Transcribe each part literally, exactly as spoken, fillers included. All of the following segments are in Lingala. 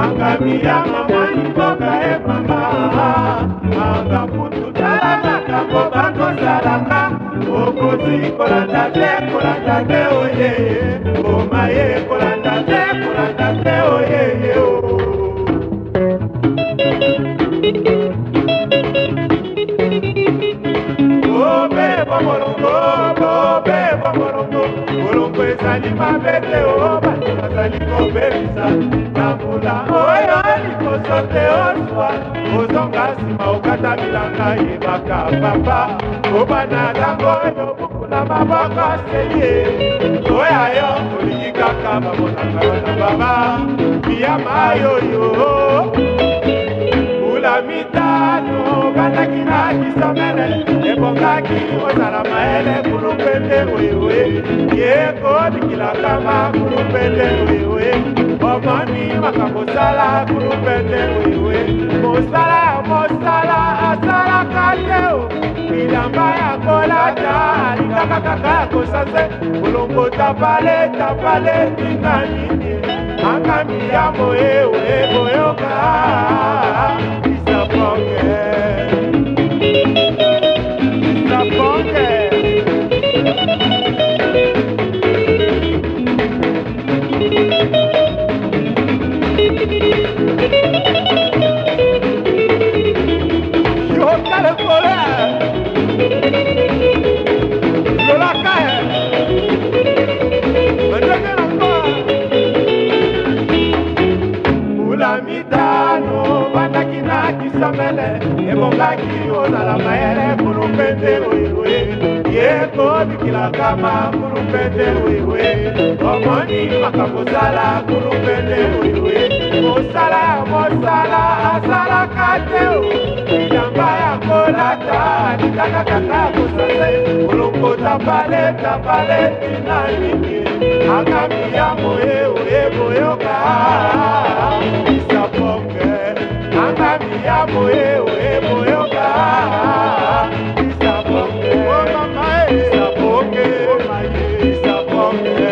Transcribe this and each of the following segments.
Angamia mama nikoka e mama Anga putu talaka Kambo bango salaka Okozi kolanda te kolanda te oye Oma ye kolanda te kolanda te oye Obe bomolongo Obe bomolongo Molongo ezali mabete oba Azali kobebisa Namula oyo likosote oswa Ozonga sima okata milanga Ibaka papa Obana dango yo bukuna mabaka seye Oya yo olika kama monanga wana baba Miyama yo yo Ula mitano Bandakina kisomele Ebongaki ozala maele Kulupendé wewe Yeko dikila kama Kulupendé wewe Omani makabosala Kulupendé wewe Mosala mosala asala kateo Milamba ya kolata Likaka kaka kosase Kulongo tapale tapale Tinganini Angami ya moewe Boyoka Isaponge Isaponge Yoka lokole Lolaka Ulamidano Bandakina kisomele Ebongaki ozala maele Kulupendé wewe Yeko bikila kama Kulupendé wewe Omoni makabosala Kulupendé wewe Mosala mosala asala kateo Milamba ya kolata Nikaka kaka kusase Ulongo tapale tapale Tinanini Angami ya moewe boyoka Isaponge Angami ya moewe boyoka Isaponge Oh mama Isaponge Oh maye Isaponge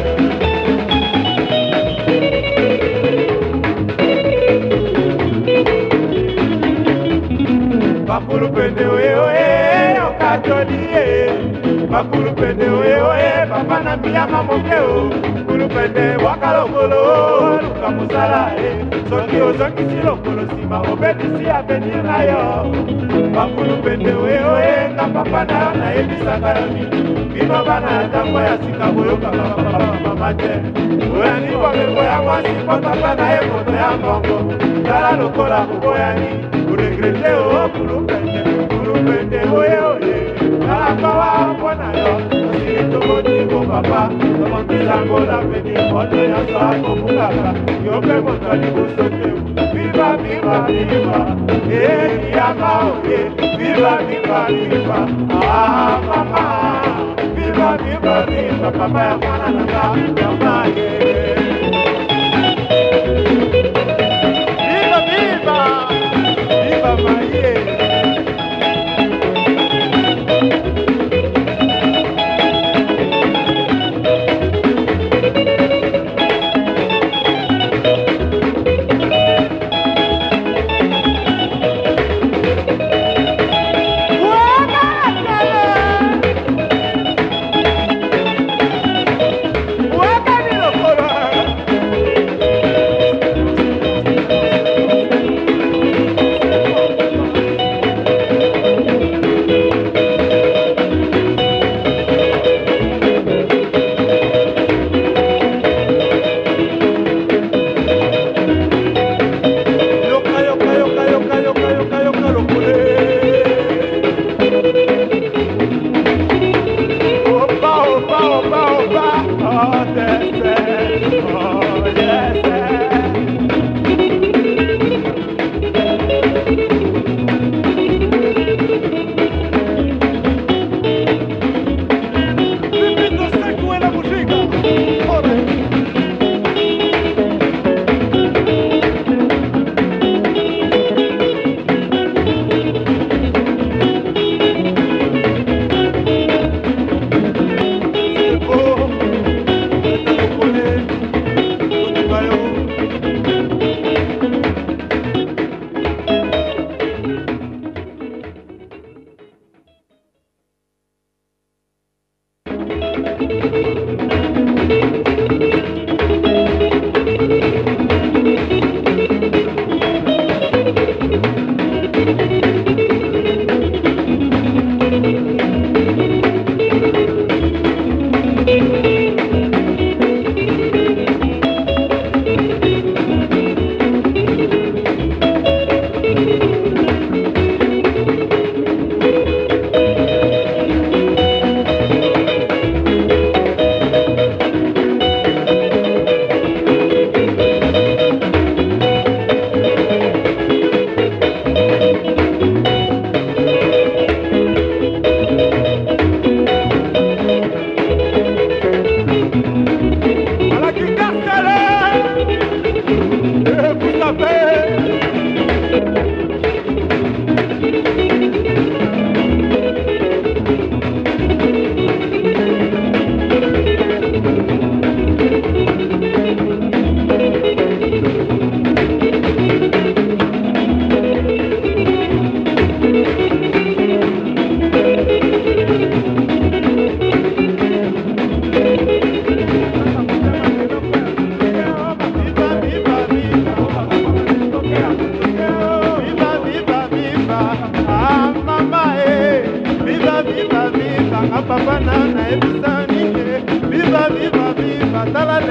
Kulupendé wewe okatolie Kulupendé wewe papa na miyama mokeo Kulupendé wakalokolo luka musala Soki ozongi si lokolo sima obetisi avenir na yo Kulupendé wewe ka papa na yo na ebisaka yo mini Bino bana tango ya sika boyoka mama te Oyani bomeko ya mwasi potapa na ye moto ya mbongo Tala lokola kuboyani Uregrete o Kulupendé Kulupendé oye oye Nalapawa mpona yo Osiri tokoti ko papa Tomonti sango la peni Oto ya soa komukaka Yope motoli kusote Viva viva viva Eh yama oye Viva viva viva Ah mama Viva viva viva Papa ya mwana nanga Yama ye Viva viva Viva maye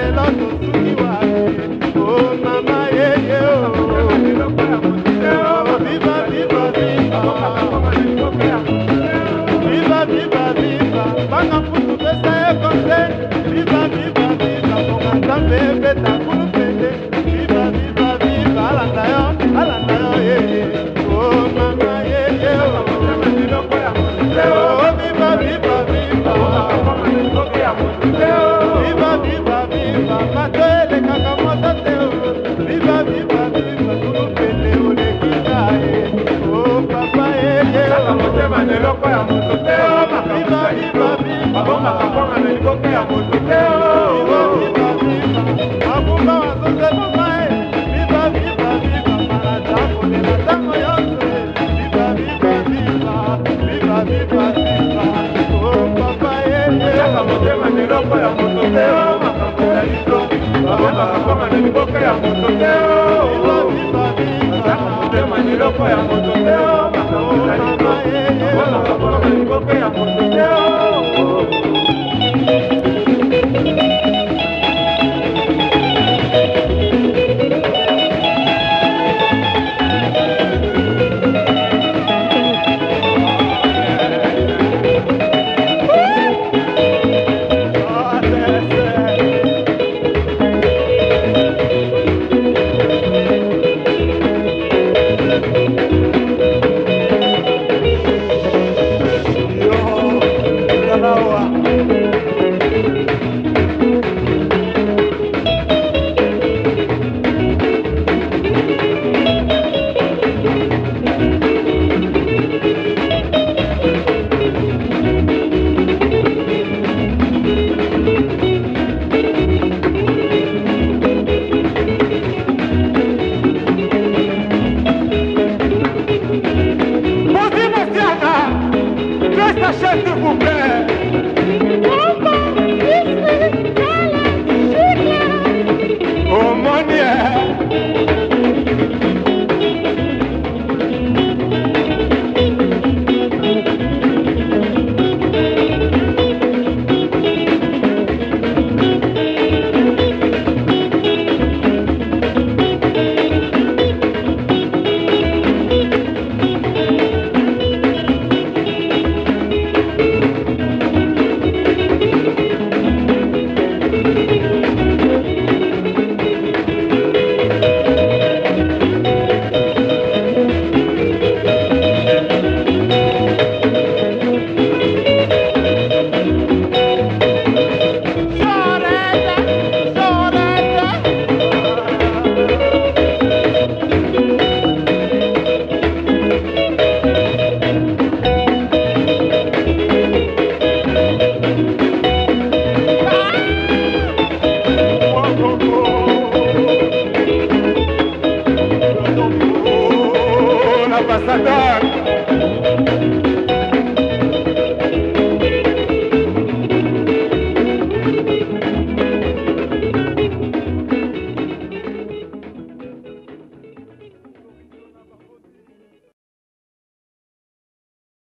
lelo tosuki wapi. Oh mama yeye oh. Viva viva viva. Viva viva viva. Banga putu pesa e konsen. Viva viva viva. Bonga tambe beta kulupendé. Viva viva viva. Alanda yo, alanda yo yeye. Oh mama yeye oh. Oh viva viva viva. Viva viva viva. Matele kakamoto teo. Viva viva viva. Kulupendé olekisa e. Oh papa yeye oh. Viva viva viva. Viva viva viva. Abumba wazoze mama e. Viva viva viva. Maratapo de la tango yonse. Viva viva viva. Viva viva viva. Oh papa yeye oh. Viva viva s'il vous plaît. Oh mon Dieu. Ambassadeur